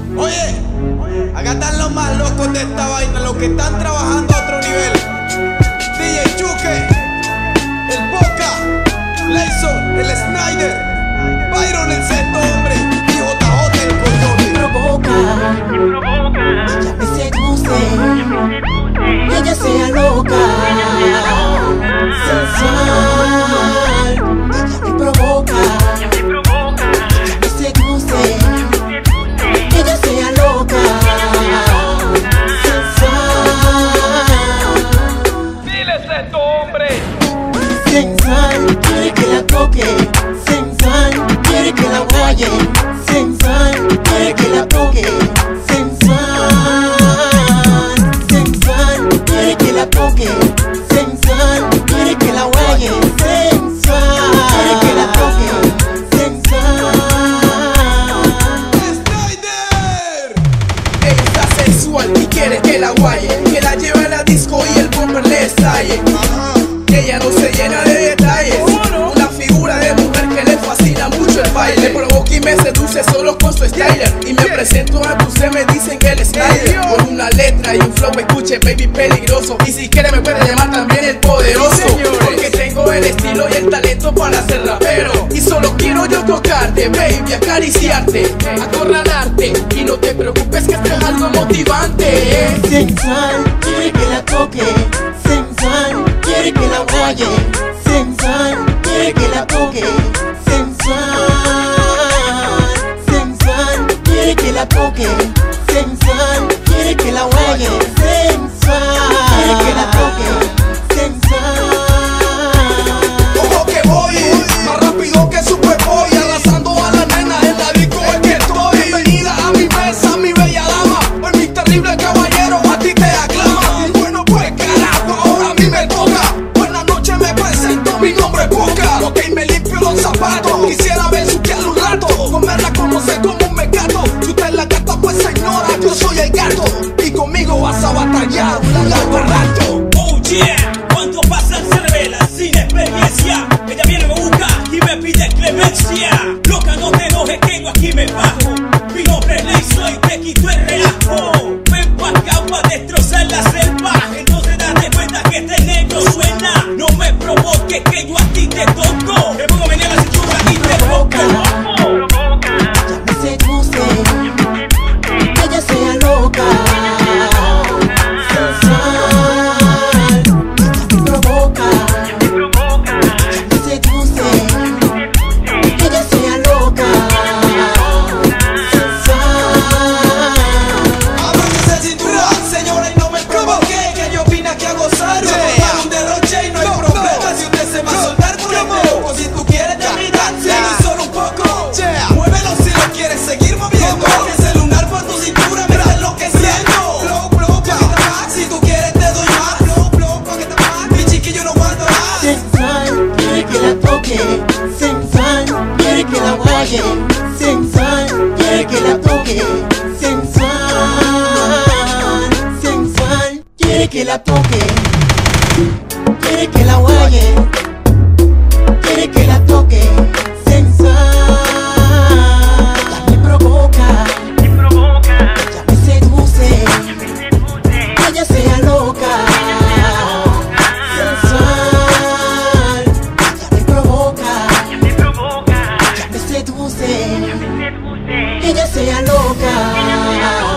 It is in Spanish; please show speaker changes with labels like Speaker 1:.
Speaker 1: Oye, acá están los más locos de esta vaina, los que están trabajando a otro nivel. DJ Chuque, el Boca, Layson, el Snyder, Byron el sexto hombre y JJ el coyote.
Speaker 2: Me provoca, ella me seduce, ella sea loca, sensual. Ella me provoca, ella me seduce, ella sea loca, sensual.
Speaker 3: Dile sexto hombre.
Speaker 2: Sensual, quiere que la toque, sensual, quiere que la guaye, sensual, quiere que la toque, sensual, sensual, quiere que la toque, sensual, quiere que la guaye, sensual, quiere que la toque, sensual.
Speaker 1: Snyder.
Speaker 4: Ella está sensual y quiere que la guaye, que la lleve a la disco y el bomber le estalle. Ella no se llena de detalles, una figura de mujer que le fascina mucho el baile. Me provoca y me seduce solo con su styler. Y me presento a ustedes, me dicen que el Snyder. Con una letra y un flow, escuche baby peligroso. Y si quiere me puede llamar también el poderoso, porque tengo el estilo y el talento para ser rapero. Y solo quiero yo tocarte, baby, acariciarte, acorralarte. Y no te preocupes que esto es algo motivante.
Speaker 2: Sensual, quiere que la toque, sensual, quiere que la guaye, sensual, quiere que la toque, sensual, sensual, quiere que la toque, sensual, quiere que la guaye, sensual, quiere que la toque, sensual.
Speaker 4: Como que voy, más rápido que Superboy, arrasando a la nena en la disco es que estoy. Bienvenida a mi mesa, mi bella dama, hoy mi terrible caballero a ti te aclama. Y bueno pues carajo, ahora a mí me toca. Buenas noches, me presento, mi nombre es Boca. Ok, me limpio los zapatos, quisiera ver su piel un rato, comerla como se come un mecato. Si usted es la gata, pues señora, yo soy el gato, y conmigo vas a batallar un largo rato.
Speaker 5: Oh yeah, cuando pasan se revela sin experiencia. Ella viene, me busca y me pide clemencia. Loca, no te enojes que yo aquí me bajo. Mi nombre es Layson y te quito el relajo. Ven pa' acá pa' destrozar la selva. Entonces date cuenta que este negro suena. No me provoques que yo a ti te toco. Te pongo venir a la cintura y te toco.
Speaker 2: Ella me seduce, ella sea loca, sensual. Ella me provoca, ella me seduce, ella sea loca, sensual.
Speaker 1: Abran ese cinturón, señores, no me provoque, que yo vine aquí a gozar. Yo voy a dar un derroche y no hay problema si usted se va a soltar por el loco. Si tú quieres terminar, y solo un poco, muévelo si lo quieres seguir moviendo. Ese lunar por tu cintura me está enloqueciendo. Flow, flow, si tú quieres te doy más. Flow, flow, mi chiquillo no aguanta más.
Speaker 2: Sensual, quiere que la toque, sensual, quiere que la guaye, sensual, quiere que la toque, sensual, sensual, quiere que la toque, quiere que la guaye, quiere que la toque, sensual. Ella me provoca, ella me seduce, ella sea loca, sensual. Ella me provoca, ella me seduce, ella sea loca.